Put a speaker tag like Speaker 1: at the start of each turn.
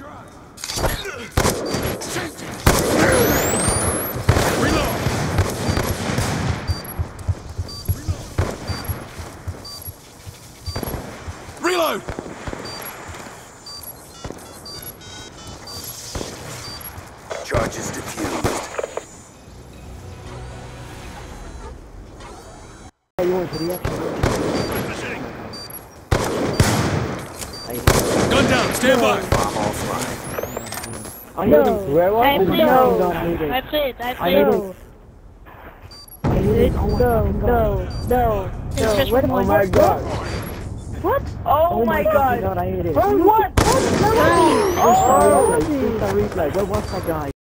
Speaker 1: Reload! Charges diffused. Gun down, stand by! Bomb offline.
Speaker 2: I hit him. Where was it?
Speaker 3: No. I played. No.
Speaker 2: Oh my god.
Speaker 3: What?
Speaker 2: Oh my god. I hit it.
Speaker 3: What?
Speaker 2: Oh, replay. Where was that guy?